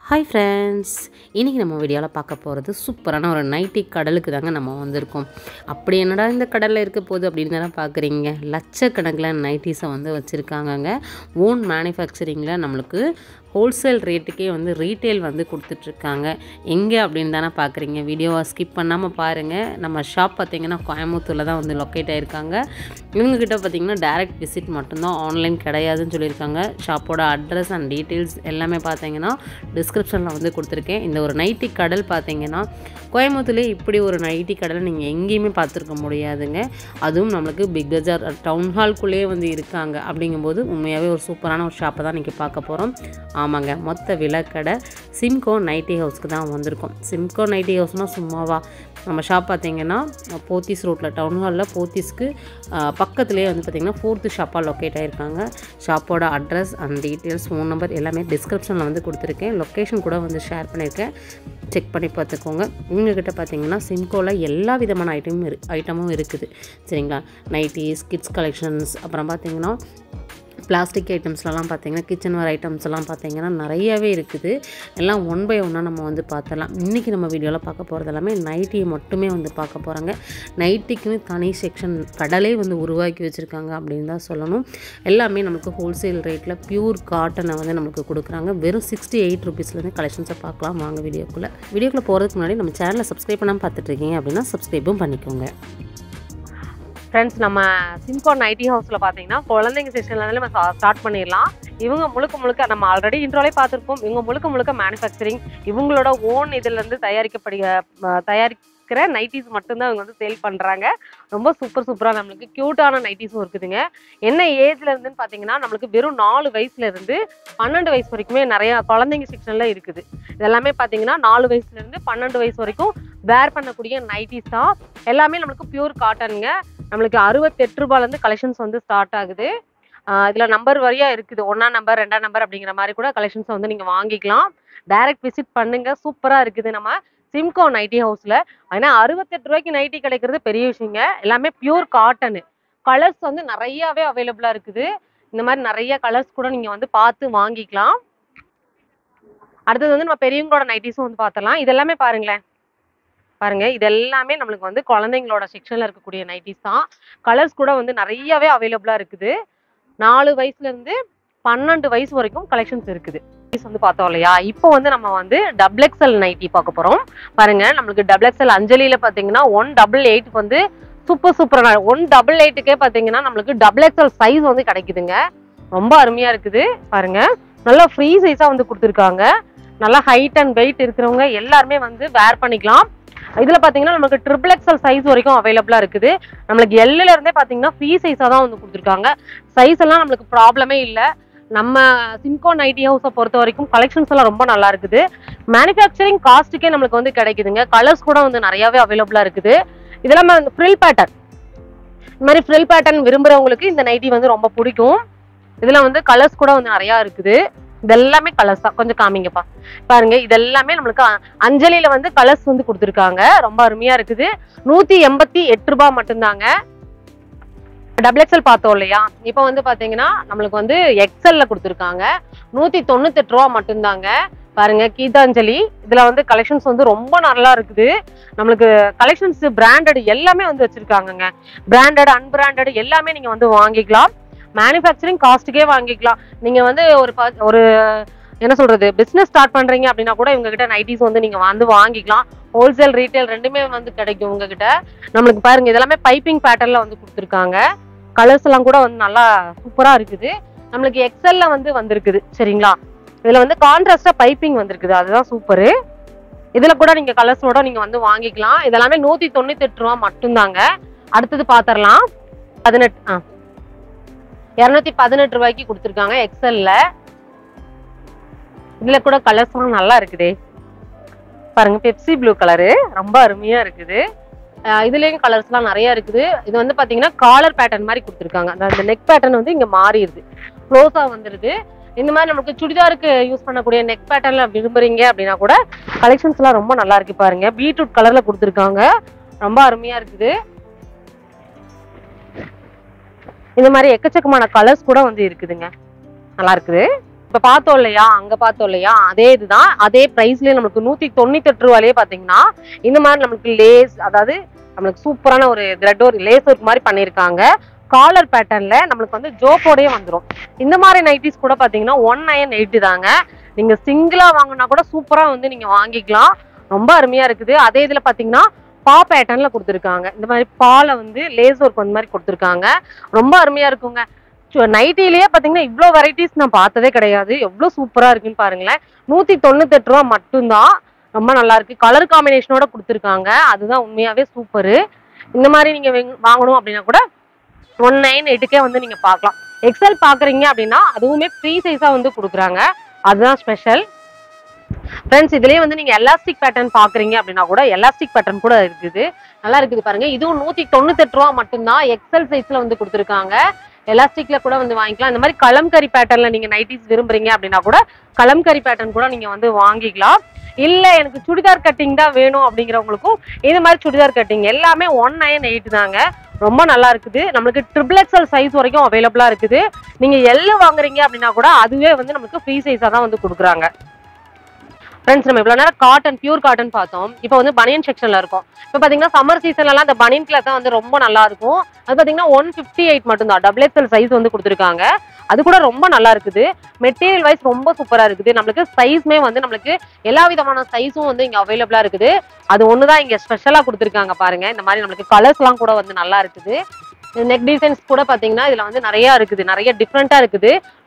Hi friends, இன்னைக்கு நம்ம வீடியோல பார்க்க போறது சூப்பரான ஒரு நைட்டி கடலுக்கு தாங்க நம்ம வந்திருக்கோம். அப்படி என்னடா இந்த கடல்ல இருக்க போகுது அப்படின்னு தான பார்க்குறீங்க. லட்சக்கணக்கில் நைட்டிஸை வந்து வச்சிருக்காங்கங்க. ஓன் மேனுஃபேக்சரிங்ல நம்மளுக்கு ஹோல்சேல் ரேட்டுக்கே வந்து ரீட்டெயில் வந்து கொடுத்துட்ருக்காங்க. எங்கே அப்படின்னு தானே பார்க்குறீங்க. வீடியோவை ஸ்கிப் பண்ணாமல் பாருங்கள். நம்ம ஷாப் பார்த்திங்கன்னா கோயம்புத்தூரில் தான் வந்து லொக்கேட் ஆகிருக்காங்க. இவங்ககிட்ட பார்த்திங்கன்னா டைரக்ட் விசிட் மட்டும்தான், ஆன்லைன் கிடையாதுன்னு சொல்லியிருக்காங்க. ஷாப்போட அட்ரஸ் அண்ட் டீட்டெயில்ஸ் எல்லாமே பார்த்தீங்கன்னா டிஸ்கிரிப்ஷனில் வந்து கொடுத்துருக்கேன். இந்த ஒரு நைட்டி கடல் பார்த்தீங்கன்னா கோயம்புத்தூர்லேயே இப்படி ஒரு நைட்டி கடலை நீங்கள் எங்கேயுமே பார்த்துருக்க முடியாதுங்க. அதுவும் நம்மளுக்கு பிக் பஜார் டவுன் ஹால்குள்ளேயே வந்து இருக்காங்க. அப்படிங்கும்போது உண்மையாகவே ஒரு சூப்பரான ஒரு ஷாப்பை தான் இன்றைக்கி பார்க்க போகிறோம். ஆமாங்க, மொத்த விலைக்கடை சிம்கோ நைட்டி ஹவுஸ்க்கு தான் வந்திருக்கோம். சிம்கோ நைட்டி ஹவுஸ்னால் சும்மாவா, நம்ம ஷாப் பார்த்திங்கன்னா போத்தீஸ் ரோட்டில் டவுன் ஹாலில் போத்தீஸ்க்கு பக்கத்துலேயே வந்து பார்த்திங்கன்னா 4th ஷாப்பாக லொக்கேட் ஆகிருக்காங்க. ஷாப்போட address and details, phone number எல்லாமே டிஸ்கிரிப்ஷனில் வந்து கொடுத்துருக்கேன். லொக்கேஷன் கூட வந்து ஷேர் பண்ணியிருக்கேன், செக் பண்ணி பார்த்துக்கோங்க. இவங்ககிட்ட பார்த்திங்கன்னா சிம்கோவில் எல்லா விதமான ஐட்டமும் இருக்குது சரிங்களா. நைட்டிஸ், கிட்ஸ் கலெக்ஷன்ஸ், அப்புறம் பார்த்திங்கன்னா பிளாஸ்டிக் ஐட்டம்ஸ்லாம் பார்த்திங்கன்னா கிச்சன் வேர் ஐட்டம்ஸ் எல்லாம் பார்த்திங்கன்னா நிறையாவே இருக்குது. எல்லாம் ஒன் பை ஒன்னாக நம்ம வந்து பார்த்துடலாம். இன்றைக்கி நம்ம வீடியோவில் பார்க்க போகிறது எல்லாமே நைட்டியை மட்டுமே வந்து பார்க்க போகிறாங்க. நைட்டிக்குன்னு தனி செக்ஷன் கடலே வந்து உருவாக்கி வச்சுருக்காங்க அப்படின்னு தான் சொல்லணும். எல்லாமே நமக்கு ஹோல்சேல் ரேட்டில் பியூர் காட்டனை வந்து நமக்கு கொடுக்குறாங்க. வெறும் 68 ருபீஸ்லேருந்து கலெக்ஷன்ஸை பார்க்கலாம். வாங்க வீடியோக்குள்ளே போகிறதுக்கு முன்னாடி நம்ம சேனலை சப்ஸ்கிரைப் பண்ணாமல் பார்த்துட்ருக்கீங்க அப்படின்னா சப்ஸ்கிரைபும் பண்ணிக்கோங்க. ஃப்ரெண்ட்ஸ், நம்ம சிம்கோ நைட்டி ஹவுஸில் பார்த்தீங்கன்னா குழந்தைங்க செக்ஷன்லேருந்து நம்ம ஸ்டார்ட் பண்ணிடலாம். இவங்க முழுக்க நம்ம ஆல்ரெடி இன்ட்ரோலே பார்த்துருப்போம். இவங்க முழுக்க மேனுஃபேக்சரிங், இவங்களோட ஓன் இதுலேருந்து தயாரிக்கிற நைட்டிஸ் மட்டும்தான் இவங்க வந்து சேல் பண்ணுறாங்க. ரொம்ப சூப்பராக நம்மளுக்கு க்யூட்டான நைட்டிஸும் இருக்குதுங்க. என்ன ஏஜ்ல இருந்துன்னு பார்த்தீங்கன்னா நம்மளுக்கு வெறும் 4 வயசுலேருந்து 12 வயசு வரைக்குமே நிறையா குழந்தைங்க செக்ஷனில் இருக்குது. இதெல்லாமே பார்த்தீங்கன்னா 4 வயசுலேருந்து 12 வயசு வரைக்கும் வேர் பண்ணக்கூடிய நைட்டிஸ் தான். எல்லாமே நம்மளுக்கு பியூர் காட்டனுங்க. நம்மளுக்கு 68 ரூபாயிலேருந்து கலெக்ஷன்ஸ் வந்து ஸ்டார்ட் ஆகுது. இதில் நம்பர் வரியாக இருக்குது, 1ஆம் நம்பர் 2ஆம் நம்பர் அப்படிங்கிற மாதிரி கூட கலெக்ஷன்ஸை வந்து நீங்கள் வாங்கிக்கலாம். டைரக்ட் விசிட் பண்ணுங்க, சூப்பராக இருக்குது நம்ம சிம்கோ நைட்டி ஹவுஸில். ஆனால் 68 ரூபாய்க்கு நைட்டி கிடைக்கிறது பெரிய விஷயங்க. எல்லாமே பியூர் காட்டனு. கலர்ஸ் வந்து நிறையாவே அவைலபிளாக இருக்குது. இந்த மாதிரி நிறைய கலர்ஸ் கூட நீங்கள் வந்து பார்த்து வாங்கிக்கலாம். அடுத்தது வந்து நம்ம பெரியவங்களோட நைட்டிஸும் வந்து பார்த்தலாம். இதெல்லாமே பாருங்களேன், பாருங்க, இது எல்லாமே நம்மளுக்கு வந்து குழந்தைங்களோட செக்ஷன்ல இருக்கக்கூடிய நைட்டிஸ் தான். கலர்ஸ் கூட வந்து நிறையவே அவைலபிளா இருக்குது. 4 வயசுலேருந்து 12 வயசு வரைக்கும் கலெக்ஷன்ஸ் இருக்குது. வந்து பார்த்தோம் இல்லையா, இப்போ வந்து நம்ம வந்து XXL நைட்டி பார்க்க போறோம். பாருங்க, நம்மளுக்கு XXL அஞ்சலியில பார்த்தீங்கன்னா 188 வந்து சூப்பரான 188க்கே பார்த்தீங்கன்னா நம்மளுக்கு XXL சைஸ் வந்து கிடைக்குதுங்க. ரொம்ப அருமையா இருக்குது. பாருங்க, நல்லா ஃப்ரீ சைஸா வந்து கொடுத்துருக்காங்க. நல்லா ஹைட் அண்ட் வெயிட் இருக்கிறவங்க எல்லாருமே வந்து வேர் பண்ணிக்கலாம். இதுல பாத்தீங்கன்னா நமக்கு XXL சைஸ் வரைக்கும் அவைலபிளா இருக்குது. நம்மளுக்கு எல்ல இருந்தே பாத்தீங்கன்னா ஃப்ரீ சைஸா தான் வந்து கொடுத்துருக்காங்க. சைஸ் எல்லாம் நம்மளுக்கு ப்ராப்ளமே இல்லை. நம்ம சிம்கோ நைட்டி ஹவுஸை பொறுத்த வரைக்கும் கலெக்ஷன்ஸ் எல்லாம் ரொம்ப நல்லா இருக்குது. மேனுஃபேக்சரிங் காஸ்ட்டுக்கே நம்மளுக்கு வந்து கிடைக்குதுங்க. கலர்ஸ் கூட வந்து நிறையவே அவைலபிளா இருக்குது. இதெல்லாம் ஃப்ரில் பேட்டர்ன், இந்த மாதிரி ஃப்ரில் பேட்டர்ன் விரும்புறவங்களுக்கு இந்த நைட்டி வந்து ரொம்ப பிடிக்கும். இதுல வந்து கலர்ஸ் கூட வந்து நிறைய இருக்குது. இதெல்லாமே கலர்ஸ் தான். கொஞ்சம் காமிங்கப்பா. பாருங்க, இதெல்லாமே நம்மளுக்கு அஞ்சலியில வந்து கலர்ஸ் வந்து கொடுத்துருக்காங்க. ரொம்ப அருமையா இருக்குது. 188 ரூபாய் மட்டும்தாங்க. XXL பார்த்தோம் இல்லையா, இப்போ வந்து பாத்தீங்கன்னா நம்மளுக்கு வந்து XL கொடுத்துருக்காங்க. 198 ரூபா மட்டும்தாங்க. பாருங்க, கீதாஞ்சலி, இதுல வந்து கலெக்ஷன்ஸ் வந்து ரொம்ப நல்லா இருக்குது. நம்மளுக்கு கலெக்ஷன்ஸ் பிராண்டட் எல்லாமே வந்து வச்சிருக்காங்கங்க. பிராண்டட் அன்பிராண்டட் எல்லாமே நீங்க வந்து வாங்கிக்கலாம். மேனுஃபேக்சரிங் காஸ்ட்டுக்கே வாங்கிக்கலாம். நீங்க வந்து ஒரு என்ன சொல்றது, பிசினஸ் ஸ்டார்ட் பண்றீங்க அப்படின்னா கூட இவங்க கிட்ட நைட்டிஸ் வந்து நீங்க வந்து வாங்கிக்கலாம். ஹோல்சேல் ரீட்டைல் ரெண்டுமே வந்து கிடைக்கும் உங்ககிட்ட. நம்மளுக்கு பாருங்க, இதெல்லாமே பைப்பிங் பேட்டர்ன்ல வந்து கொடுத்துருக்காங்க. கலர்ஸ் எல்லாம் கூட வந்து நல்லா சூப்பரா இருக்குது. நம்மளுக்கு XLல வந்து வந்திருக்குது சரிங்களா. இதுல வந்து கான்ட்ராஸ்டா பைப்பிங் வந்திருக்குது, அதுதான் சூப்பரு. இதுல கூட நீங்க கலர்ஸோட நீங்க வந்து வாங்கிக்கலாம். இதெல்லாமே 198 ரூபா மட்டும்தாங்க. அடுத்தது பாத்திரலாம். 218 ரூபாய்க்கு கொடுத்துருக்காங்க XLல. இதுல கூட கலர்ஸ் எல்லாம் நல்லா இருக்குதே. பாருங்க, பெப்சி ப்ளூ கலரு ரொம்ப அருமையா இருக்குது. இதுலயும் கலர்ஸ் எல்லாம் நிறைய இருக்குது. இது வந்து பாத்தீங்கன்னா காலர் பேட்டர்ன் மாதிரி கொடுத்துருக்காங்க. அந்த நெக் பேட்டர்ன் வந்து இங்க மாறிடுது, க்ளோஸா வந்துருது. இந்த மாதிரி நமக்கு சுடிதாருக்கு யூஸ் பண்ணக்கூடிய நெக் பேட்டர்ன்ல விரும்புறீங்க அப்படின்னா கூட கலெக்ஷன்ஸ் எல்லாம் ரொம்ப நல்லா இருக்கு. பாருங்க, பீட்ரூட் கலர்ல கொடுத்துருக்காங்க. ரொம்ப அருமையா இருக்குது. இந்த மாதிரி எக்கச்சக்கமான கலர்ஸ் கூட வந்து இருக்குதுங்க. நல்லா இருக்குது. இப்ப பார்த்தோம் இல்லையா, அங்க பார்த்தோம் இல்லையா, அதே இதுதான். அதே பிரைஸ்லயே நமக்கு 198 ரூபாயிலேயே பாத்தீங்கன்னா இந்த மாதிரி நமக்கு லேஸ், அதாவது நம்மளுக்கு சூப்பரான ஒரு த்ரெட் ஒரு லேஸ் ஒர்க் மாதிரி பண்ணிருக்காங்க. காலர் பேட்டர்ன்ல நம்மளுக்கு வந்து ஜோப்போடயே வந்துடும். இந்த மாதிரி நைட்டிஸ் கூட பாத்தீங்கன்னா 198 தாங்க. நீங்க சிங்கிளா வாங்கினா கூட சூப்பரா வந்து நீங்க வாங்கிக்கலாம். ரொம்ப அருமையா இருக்குது. அதே இதுல பாத்தீங்கன்னா பா பேட்டர்ன்ல கொடுத்துருக்காங்க. இந்த மாதிரி பால வந்து லேஸ் ஒர்க் அந்த மாதிரி கொடுத்துருக்காங்க. ரொம்ப அருமையா இருக்குங்க. நைட்டிலேயே பாத்தீங்கன்னா இவ்வளோ வெரைட்டிஸ் நான் பார்த்ததே கிடையாது. எவ்வளவு சூப்பரா இருக்குன்னு பாருங்களேன். 198 ரூபா மட்டும்தான். ரொம்ப நல்லா இருக்கு. கலர் காம்பினேஷனோட கொடுத்துருக்காங்க. அதுதான் உண்மையாவே சூப்பரு. இந்த மாதிரி நீங்க வாங்கணும் அப்படின்னா கூட 198க்கே வந்து நீங்க பார்க்கலாம். எக்ஸல் பாக்குறீங்க அப்படின்னா அதுவுமே ஃப்ரீ சைஸா வந்து கொடுக்குறாங்க. அதுதான் ஸ்பெஷல். ஃப்ரெண்ட்ஸ், இதுலயே வந்து நீங்க எலாஸ்டிக் பேட்டர்ன் பாக்குறீங்க அப்படின்னா கூட எலாஸ்டிக் பேட்டர்ன் கூட இருக்குது. நல்லா இருக்குது பாருங்க. இதுவும் 198 ரூபா மட்டும்தான். எக்ஸல் சைஸ்ல வந்து கொடுத்துருக்காங்க. எலாஸ்டிக்ல கூட வந்து வாங்கிக்கலாம். இந்த மாதிரி கலம்கரி பேட்டர்ன்ல நீங்க நைட்டிஸ் விரும்புறீங்க அப்படின்னா கூட கலம்கரி பேட்டர்ன் கூட நீங்க வந்து வாங்கிக்கலாம். இல்ல எனக்கு சுடிதார் கட்டிங் தான் வேணும் அப்படிங்கிறவங்களுக்கும் இந்த மாதிரி சுடிதார் கட்டிங் எல்லாமே 198 தாங்க. ரொம்ப நல்லா இருக்குது. நம்மளுக்கு XXL சைஸ் வரைக்கும் அவைலபிளா இருக்குது. நீங்க எல்லு வாங்குறீங்க அப்படின்னா கூட அதுவே வந்து நமக்கு ஃப்ரீ சைஸா தான் வந்து கொடுக்குறாங்க. ஃப்ரெண்ட்ஸ், நம்ம இவ்வளவு நேரம் காட்டன், பியூர் காட்டன் பார்த்தோம். இப்போ வந்து பனியன் செக்ஷன்ல இருக்கும். இப்போ பாத்தீங்கன்னா சம்மர் சீசன்லாம் இந்த பனியன் கிளாத் தான் வந்து ரொம்ப நல்லா இருக்கும். அது பாத்தீங்கன்னா 158 மட்டும்தான். XXL சைஸ் வந்து கொடுத்துருக்காங்க. அது கூட ரொம்ப நல்லா இருக்குது. மெட்டீரியல் வைஸ் ரொம்ப சூப்பரா இருக்குது. நம்மளுக்கு சைஸ்மே வந்து நம்மளுக்கு எல்லா விதமான சைஸும் வந்து இங்க அவைலபிளா இருக்குது. அது ஒண்ணுதான் இங்க ஸ்பெஷலா கொடுத்துருக்காங்க பாருங்க. இந்த மாதிரி நம்மளுக்கு கலர்ஸ் எல்லாம் கூட வந்து நல்லா இருக்குது. நெக் டிசைன்ஸ் கூட பாத்தீங்கன்னா இதுல வந்து நிறைய இருக்குது. நிறைய டிஃப்ரெண்டா இருக்குது.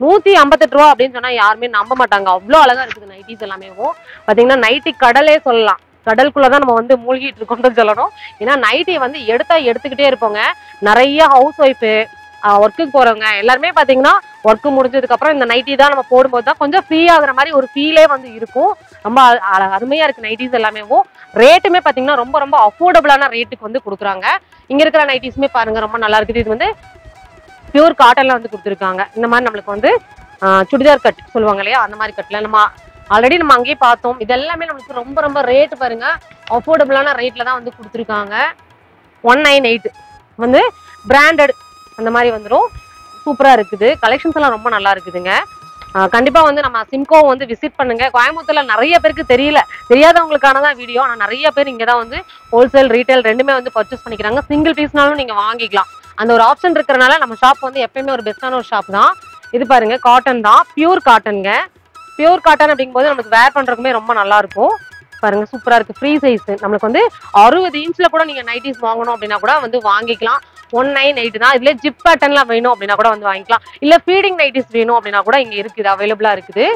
158 ரூபா அப்படின்னு சொன்னா யாருமே நம்ப மாட்டாங்க. அவ்வளவு அழகா இருக்குது நைட்டிஸ் எல்லாமே. பாத்தீங்கன்னா நைட்டி கடலே சொல்லலாம். கடலுக்குள்ளதான் நம்ம வந்து மூழ்கிட்டு இருக்கோம்னு சொல்லணும். ஏன்னா நைட்டி வந்து எடுத்துக்கிட்டே இருப்போங்க. நிறைய ஹவுஸ் ஒய்ஃபு, ஒர்க்குக்கு போறவங்க எல்லாருமே பாத்தீங்கன்னா ஒர்க்கு முடிஞ்சதுக்கு அப்புறம் இந்த நைட்டி தான் நம்ம போடும்போது தான் கொஞ்சம் ஃப்ரீ ஆகுற மாதிரி ஒரு ஃபீலே வந்து இருக்கும். ரொம்ப அருமையா இருக்கு நைட்டிஸ் எல்லாமே. ரேட்டுமே பாத்தீங்கன்னா ரொம்ப ரொம்ப அஃபோர்டபுளான ரேட்டுக்கு வந்து கொடுக்குறாங்க. இங்க இருக்கிற நைட்டிஸுமே பாருங்க ரொம்ப நல்லா இருக்குது. இது வந்து பியூர் காட்டன்ல வந்து கொடுத்துருக்காங்க. இந்த மாதிரி நம்மளுக்கு வந்து சுடிதார் கட் சொல்லுவாங்க இல்லையா, அந்த மாதிரி கட்ல நம்ம ஆல்ரெடி நம்ம அங்கேயே பார்த்தோம். இது எல்லாமே நம்மளுக்கு ரொம்ப ரொம்ப ரேட் பாருங்க அஃபோர்டபுளான ரேட்ல தான் வந்து கொடுத்துருக்காங்க. 198 வந்து பிராண்டட் அந்த மாதிரி வந்துடும். சூப்பரா இருக்குது. கலெக்ஷன்ஸ் எல்லாம் ரொம்ப நல்லா இருக்குதுங்க. கண்டிப்பா வந்து நம்ம சிம்கோ வந்து விசிட் பண்ணுங்க. கோயம்புத்தூர்ல நிறைய பேருக்கு தெரியாதவங்களுக்கானதான் வீடியோ. ஆனா நிறைய பேர் இங்கதான் வந்து ஹோல்சேல் ரீட்டைல் ரெண்டுமே வந்து பர்ச்சேஸ் பண்ணிக்கிறாங்க. சிங்கிள் பீஸ்னாலும் நீங்க வாங்கிக்கலாம். அந்த ஒரு ஆப்ஷன் இருக்கிறனால நம்ம ஷாப் வந்து எப்பயுமே ஒரு பெஸ்டான ஒரு ஷாப் தான். இது பாருங்க காட்டன் தான், பியூர் காட்டனுங்க. பியூர் காட்டன் அப்படிங்கும்போது நமக்கு வேர் பண்றதுக்குமே ரொம்ப நல்லா இருக்கும். பாருங்க சூப்பரா இருக்கு. ஃப்ரீ சைஸ் நம்மளுக்கு வந்து 60 இன்ச்ல கூட நீங்க நைட்டிஸ் வாங்கணும் அப்படின்னா கூட வந்து வாங்கிக்கலாம். 198 தான். இதுல ஜிப் பேட்டர்ன்லாம் வேணும் அப்படின்னா கூட வந்து வாங்கிக்கலாம். இல்ல ஃபீடிங் நைட்டிஸ் வேணும் அப்படின்னா கூட இங்க இருக்குது, அவைலபிளா இருக்குது.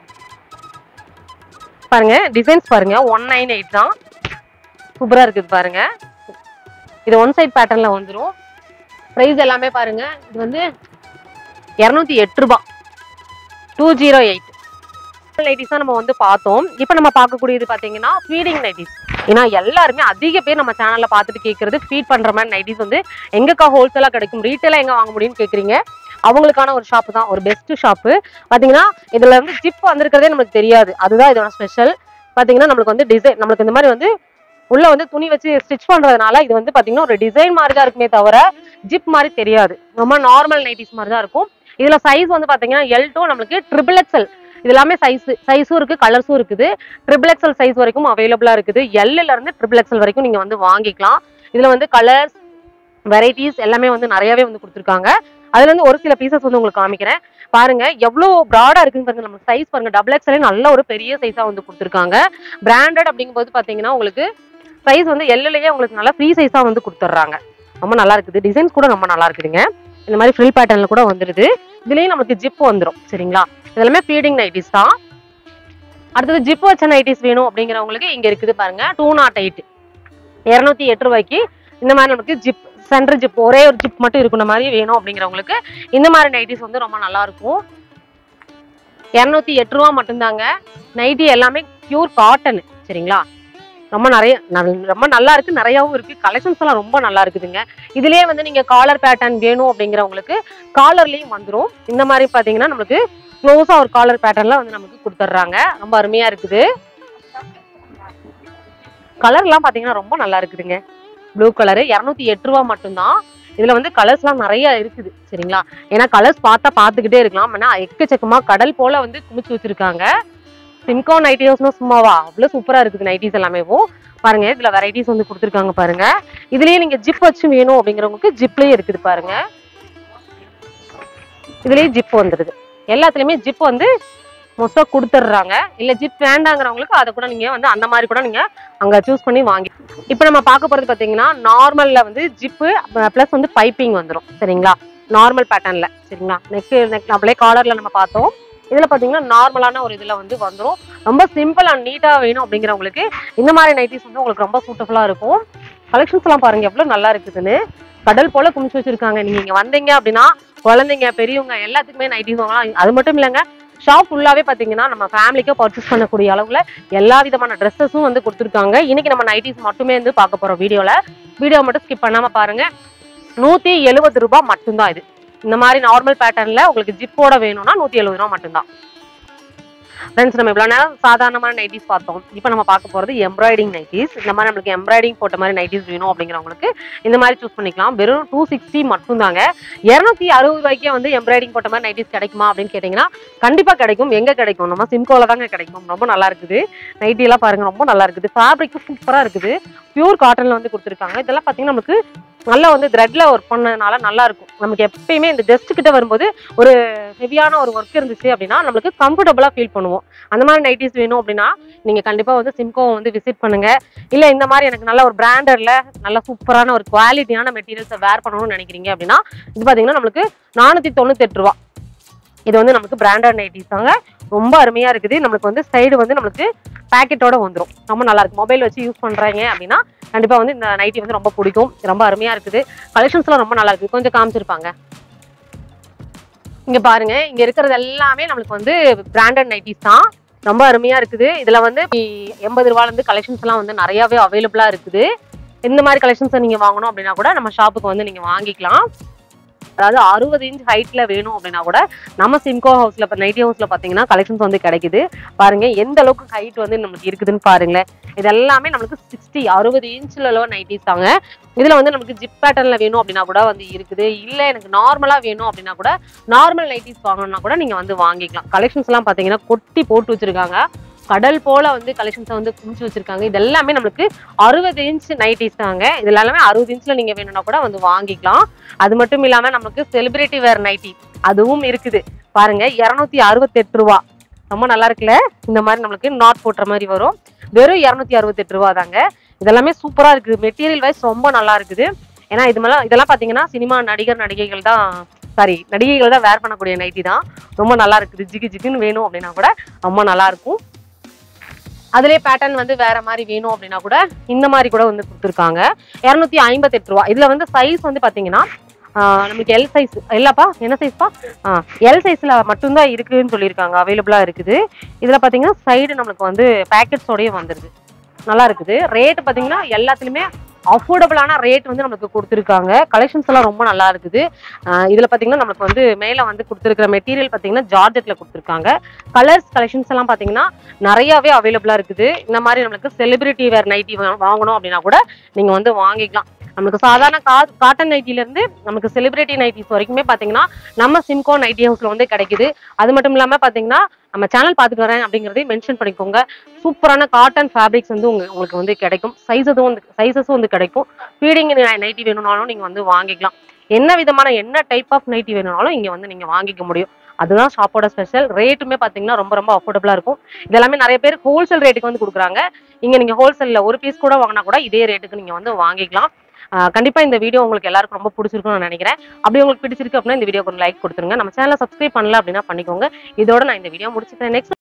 பாருங்க டிசைன்ஸ் பாருங்க 198 தான். சூப்பரா இருக்குது பாருங்க. இது ஒன் சைட் பேட்டர்ன்ல வந்துடும். பிரைஸ் எல்லாமே பாருங்க. இது வந்து 208 ரூபாய். 208 நைட்டிஸ் தான் நம்ம வந்து பார்த்தோம். இப்போ நம்ம பார்க்கக்கூடியது பாத்தீங்கன்னா ஃபீடிங் நைட்டிஸ். ஏன்னா எல்லாருமே அதிக பேர் நம்ம சேனல்ல பார்த்துட்டு கேட்கறது ஃபீட் பண்ற மாதிரி நைட்டிஸ் வந்து எங்கக்கா ஹோல்சேலா கிடைக்கும், ரீட்டைலா எங்க வாங்க முடியும்னு கேட்குறீங்க. அவங்களுக்கான ஒரு ஷாப் தான், ஒரு பெஸ்ட் ஷாப்பு. பாத்தீங்கன்னா இதுல வந்து ஜிப் வந்திருக்கிறதே நமக்கு தெரியாது. அதுதான் இதோட ஸ்பெஷல். பாத்தீங்கன்னா நம்மளுக்கு வந்து டிசைன் நம்மளுக்கு இந்த மாதிரி வந்து உள்ள வந்து துணி வச்சு ஸ்டிச் பண்றதுனால இது வந்து பாத்தீங்கன்னா ஒரு டிசைன் மாதிரி தான் இருக்குமே தவிர ஜிப் மாதிரி தெரியாது. ரொம்ப நார்மல் நைட்டிஸ் மாதிரி தான் இருக்கும். இதுல சைஸ் வந்து பாத்தீங்கன்னா L2 நம்மளுக்கு XXL இது எல்லாமே சைஸும் இருக்கு, கலர்ஸும் இருக்குது. XXL சைஸ் வரைக்கும் அவைலபிளா இருக்குது. Lல இருந்து XXL வரைக்கும் நீங்க வந்து வாங்கிக்கலாம். இதுல வந்து கலர்ஸ் வெரைட்டிஸ் எல்லாமே வந்து நிறையவே வந்து கொடுத்துருக்காங்க. அதுல இருந்து ஒரு சில பீசஸ் வந்து உங்களுக்கு காமிக்கிறேன் பாருங்க. எவ்வளவு ப்ராடா இருக்குன்னு பாருங்க. நம்ம சைஸ் பாருங்க. XXL நல்ல ஒரு பெரிய சைஸா வந்து கொடுத்துருக்காங்க. பிராண்டட் அப்படிங்கும்போது பாத்தீங்கன்னா உங்களுக்கு சைஸ் வந்து Lலயே உங்களுக்கு நல்லா ஃப்ரீ சைஸா வந்து கொடுத்துட்றாங்க. ரொம்ப நல்லா இருக்குது. டிசைன்ஸ் கூட ரொம்ப நல்லா இருக்குதுங்க. இந்த மாதிரி ஃப்ரில் பேட்டர்ன்ல கூட வந்துருது. இதுலயும் நமக்கு ஜிப் வந்துடும். சரிங்களா, இதெல்லாமே ஃபீடிங் நைட்டிஸ் தான். அடுத்தது ஜிப் வச்ச நைட்டிஸ் வேணும் அப்படிங்கிறவங்களுக்கு இங்க இருக்குது பாருங்க. 208 208 ரூபாய்க்கு இந்த மாதிரி நமக்கு ஜிப் சென்டர் ஜிப் ஒரே ஒரு ஜிப் மட்டும் இருக்கிற மாதிரி வேணும் அப்படிங்கிறவங்களுக்கு இந்த மாதிரி நைட்டிஸ் வந்து ரொம்ப நல்லா இருக்கும். 208 ரூபா மட்டும்தாங்க. நைட்டி எல்லாமே பியூர் காட்டன். சரிங்களா, ரொம்ப நல்லா இருக்கு. நிறையாவும் இருக்கு. கலெக்ஷன்ஸ் எல்லாம் ரொம்ப நல்லா இருக்குதுங்க. இதுலயே வந்து நீங்க காலர் பேட்டர்ன் வேணும் அப்படிங்கிறவங்களுக்கு காலர்லயும் வந்துடும். இந்த மாதிரி பாத்தீங்கன்னா நமக்கு க்ளோஸா ஒரு காலர் பேட்டர்ன்ல வந்து நமக்கு கொடுத்துட்றாங்க. ரொம்ப அருமையா இருக்குது. கலர் எல்லாம் பாத்தீங்கன்னா ரொம்ப நல்லா இருக்குதுங்க. ப்ளூ கலரு 208 ரூபா மட்டும்தான். இதுல வந்து கலர்ஸ்லாம் நிறைய இருக்குது சரிங்களா. ஏன்னா கலர்ஸ் பார்த்துக்கிட்டே இருக்கலாம். ஏன்னா எக்கச்சக்கமா கடல் போல வந்து குமிச்சு வச்சிருக்காங்க. சிம்கோ நைட்டி ஹவுஸ்னா சும்மாவா, அவ்வளவு சூப்பரா இருக்குது நைட்டிஸ் எல்லாமே. பாருங்க இதுல வெரைட்டிஸ் வந்து கொடுத்துருக்காங்க பாருங்க. இதுலயே நீங்க ஜிப் வச்சு வேணும் அப்படிங்கிறவங்களுக்கு ஜிப்லயே இருக்குது பாருங்க. இதுலயே ஜிப் வந்துருது. எல்லாத்துலயுமே ஜிப் வந்து மோஸ்டா கொடுத்துடுறாங்க. இல்ல ஜிப் வேண்டாங்கிறவங்களுக்கு அதை கூட நீங்க வந்து அந்த மாதிரி கூட நீங்க அங்க சூஸ் பண்ணி வாங்கி. இப்ப நம்ம பார்க்க போறது பாத்தீங்கன்னா நார்மல்ல வந்து ஜிப்பு பிளஸ் வந்து பைப்பிங் வந்துடும் சரிங்களா. நார்மல் பேட்டர்ன்ல சரிங்களா. நெக் அப்படியே காலர்ல நம்ம பார்த்தோம். இதுல பாத்தீங்கன்னா நார்மலான ஒரு இதுல வந்து வந்துடும். ரொம்ப சிம்பிள் அண்ட் நீட்டா வேணும் அப்படிங்கிறவங்களுக்கு இந்த மாதிரி நைட்டிஸ் வந்து உங்களுக்கு ரொம்ப சூட்டபுளா இருக்கும். கலெக்ஷன்ஸ் எல்லாம் பாருங்க எவ்வளவு நல்லா இருக்குதுன்னு. கடல் போல குமிச்சு வச்சிருக்காங்க. நீங்க இங்க வந்தீங்க அப்படின்னா குழந்தைங்க பெரியவங்க எல்லாத்துக்குமே நைட்டிஸ் வாங்கலாம். அது மட்டும் இல்லைங்க, ஷாப் ஃபுல்லாவே பாத்தீங்கன்னா நம்ம ஃபேமிலிக்கு பர்ச்சேஸ் பண்ணக்கூடிய அளவுல எல்லா விதமான ட்ரெஸ்ஸஸும் வந்து கொடுத்துருக்காங்க. இன்னைக்கு நம்ம நைட்டிஸ் மட்டுமே வந்து பார்க்க போறோம் வீடியோ மட்டும் ஸ்கிப் பண்ணாம பாருங்க. 170 ரூபாய் மட்டும்தான் இது. இந்த மாதிரி நார்மல் பேட்டர்ன்ல உங்களுக்கு ஜிப்போட வேணும்னா 170 ரூபாய் மட்டும்தான். ஃப்ரெண்ட்ஸ் நம்ம இவ்வளவு நேரம் சாதாரணமான நைட்டிஸ் பார்த்தோம். இப்போ நம்ம பார்க்க போறது எம்ப்ராய்டிங் நைட்டிஸ். இந்த மாதிரி நம்மளுக்கு எம்ப்ராய்டிங் போட்ட மாதிரி நைட்டிஸ் வேணும் அப்படிங்கிறவங்களுக்கு இந்த மாதிரி சூஸ் பண்ணிக்கலாம். வெறும் 260 மட்டும் தாங்க. 260 ரூபாய்க்கே வந்து எம்ப்ராய்டிங் போட்ட மாதிரி நைட்டிஸ் கிடைக்குமா அப்படின்னு கேட்டீங்கன்னா கண்டிப்பா கிடைக்கும். எங்க கிடைக்கும்? நம்ம சிம்கோல தாங்க கிடைக்கும். ரொம்ப நல்லா இருக்குது. நைட்டி எல்லாம் பாருங்க ரொம்ப நல்லா இருக்குது. ஃபேப்ரிக் சூப்பரா இருக்குது. பியூர் காட்டன்ல வந்து கொடுத்துருக்காங்க. இதெல்லாம் பாத்தீங்கன்னா நமக்கு நல்லா வந்து த்ரெட்ல ஒர்க் பண்ணதுனால நல்லா இருக்கும். நமக்கு எப்பயுமே இந்த டெஸ்ட் கிட்ட வரும்போது ஒரு ஹெவியான ஒரு ஒர்க் இருந்துச்சு அப்படின்னா நம்மளுக்கு கம்ஃபர்டபுளா ஃபீல் பண்ணுவோம். அந்த மாதிரி நைட்டிஸ் வேணும் அப்படின்னா நீங்க கண்டிப்பா வந்து சிம்கோ வந்து விசிட் பண்ணுங்க. இல்ல இந்த மாதிரி எனக்கு நல்ல ஒரு பிராண்டட்ல நல்ல சூப்பரான ஒரு குவாலிட்டியான மெட்டீரியல்ஸை வேர் பண்ணணும்னு நினைக்கிறீங்க அப்படின்னா இது பாத்தீங்கன்னா நம்மளுக்கு 498 ரூபாய். இது வந்து நமக்கு பிராண்டட் நைட்டிஸ் தாங்க. ரொம்ப அருமையா இருக்குது. நம்மளுக்கு வந்து சைடு வந்து நம்மளுக்கு பேக்கெட்டோட வந்துடும். ரொம்ப நல்லா இருக்கு. மொபைல் வச்சு யூஸ் பண்றாங்க அப்படின்னா கண்டிப்பா வந்து இந்த நைட்டி வந்து ரொம்ப பிடிக்கும். ரொம்ப அருமையா இருக்குது. கலெக்ஷன்ஸ் எல்லாம் ரொம்ப நல்லா இருக்கு. கொஞ்சம் காமிச்சிருப்பாங்க. இங்க பாருங்க, இங்க இருக்கிறது எல்லாமே நம்மளுக்கு வந்து பிராண்டட் நைட்டிஸ் தான். ரொம்ப அருமையா இருக்குது. இதுல வந்து 80 ரூபாயில இருந்து கலெக்ஷன்ஸ் எல்லாம் வந்து நிறையவே அவைலபிளா இருக்குது. இந்த மாதிரி கலெக்ஷன்ஸ் நீங்க வாங்கணும் அப்படின்னா கூட நம்ம ஷாப்புக்கு வந்து நீங்க வாங்கிக்கலாம். அதாவது 60 இன்ச் ஹைட்ல வேணும் அப்படின்னா கூட நம்ம சிம்கோ ஹவுஸ்ல நைட்டி ஹவுஸ்ல பாத்தீங்கன்னா கலெக்ஷன்ஸ் வந்து கிடைக்குது. பாருங்க எந்த அளவுக்கு ஹைட் வந்து நமக்கு இருக்குதுன்னு பாருங்களேன். இது எல்லாமே நமக்கு 60 இன்ச்ல நைட்டிஸ் தாங்க. இதுல வந்து நமக்கு ஜிப் பேட்டர்ன்ல வேணும் அப்படின்னா கூட வந்து இருக்குது. இல்ல எனக்கு நார்மலா வேணும் அப்படின்னா கூட நார்மல் நைட்டிஸ் வாங்கணும்னா கூட நீங்க வந்து வாங்கிக்கலாம். கலெக்ஷன்ஸ் எல்லாம் பாத்தீங்கன்னா கொட்டி போட்டு வச்சிருக்காங்க. கடல் போல வந்து கலெக்ஷன்ஸை வந்து குமிச்சு வச்சிருக்காங்க. இது எல்லாமே நம்மளுக்கு 60 இன்ச் நைட்டிஸ் தாங்க. இது எல்லாமே 60 இன்ச்ல நீங்க வேணும்னா கூட வந்து வாங்கிக்கலாம். அது மட்டும் இல்லாம நமக்கு செலிபிரிட்டி வேர் நைட்டி அதுவும் இருக்குது. பாருங்க 268 ரூபாய். ரொம்ப நல்லா இருக்குல்ல. இந்த மாதிரி நம்மளுக்கு நாட் போட்டுற மாதிரி வரும். வெறும் 268 ரூபாய் தாங்க. இதெல்லாமே சூப்பரா இருக்குது. மெட்டீரியல் வைஸ் ரொம்ப நல்லா இருக்குது. ஏன்னா இதெல்லாம் பாத்தீங்கன்னா சினிமா நடிகைகள் தான் வேர் பண்ணக்கூடிய நைட்டி தான். ரொம்ப நல்லா இருக்குது. ஜிகு ஜிகுன்னு வேணும் அப்படின்னா கூட ரொம்ப நல்லா இருக்கும். அதுலயே பேட்டர்ன் வந்து வேற மாதிரி வேணும் அப்படின்னா கூட இந்த மாதிரி கூட வந்து கொடுத்துருக்காங்க. 258 ரூபாய். இதுல வந்து சைஸ் வந்து பாத்தீங்கன்னா நமக்கு எல் சைஸ் இல்லப்பா, என்ன சைஸ்ப்பா? எல் சைஸ்ல மட்டும்தான் இருக்குன்னு சொல்லியிருக்காங்க. அவைலபிளா இருக்குது. இதுல பாத்தீங்கன்னா சைடு நம்மளுக்கு வந்து பேக்கெட்ஸோடய வந்துருது. நல்லா இருக்குது. ரேட் பாத்தீங்கன்னா எல்லாத்துலயுமே அஃபோர்டபுளான ரேட் வந்து நமக்கு கொடுத்துருக்காங்க. கலெக்ஷன்ஸ் எல்லாம் ரொம்ப நல்லா இருக்குது. இதுல பாத்தீங்கன்னா நமக்கு வந்து மேல வந்து கொடுத்துருக்கிற மெட்டீரியல் பாத்தீங்கன்னா ஜார்ஜெட்ல கொடுத்துருக்காங்க. கலர்ஸ் கலெக்ஷன்ஸ் எல்லாம் பாத்தீங்கன்னா நிறையவே அவைலபிளா இருக்குது. இந்த மாதிரி நம்மளுக்கு செலிபிரிட்டி வேர் நைட்டி வாங்கணும் அப்படின்னா கூட நீங்க வந்து வாங்கிக்கலாம். நமக்கு சாதாரண காட்டன் நைட்டில இருந்து நமக்கு செலிபிரிட்டி நைட்டிஸ் வரைக்குமே பாத்தீங்கன்னா நம்ம சிம்கோ நைட்டி ஹவுஸ்ல வந்து கிடைக்குது. அது மட்டும் இல்லாம பாத்தீங்கன்னா நம்ம சேனல் பார்த்துட்டு வரேன் அப்படிங்கறதையும் மென்ஷன் பண்ணிக்கோங்க. சூப்பரான காட்டன் ஃபேப்ரிக்ஸ் வந்து உங்களுக்கு வந்து கிடைக்கும். சைஸஸும் வந்து கிடைக்கும். ஃபீடிங் நைட்டி வேணும்னாலும் நீங்க வந்து வாங்கிக்கலாம். என்ன டைப் ஆஃப் நைட்டி வேணும்னாலும் இங்க வந்து நீங்க வாங்கிக்க முடியும். அதுதான் ஷாப்போட ஸ்பெஷல். ரேட்டுமே பாத்தீங்கன்னா ரொம்ப ரொம்ப அஃபோர்டபுளா இருக்கும். இதெல்லாமே நிறைய பேர் ஹோல்சேல் ரேட்டுக்கு வந்து கொடுக்குறாங்க. இங்க நீங்க ஹோல்சேல்ல ஒரு பீஸ் கூட வாங்கினா கூட இதே ரேட்டுக்கு நீங்க வந்து வாங்கிக்கலாம். கண்டிப்பா இந்த வீடியோ உங்களுக்கு எல்லாருக்கும் ரொம்ப பிடிச்சிருக்கும்னு நான் நினைக்கிறேன். அப்படி உங்களுக்கு பிடிச்சிருக்கு அப்படின்னா இந்த வீடியோக்கு ஒரு லைக் கொடுத்துருங்க. நம்ம சேனலை சப்ஸ்கிரைப் பண்ணல அப்படின்னா பண்ணிக்கோங்க. இதோட நான் இந்த வீடியோ முடிச்சுக்கிறேன். நெக்ஸ்ட்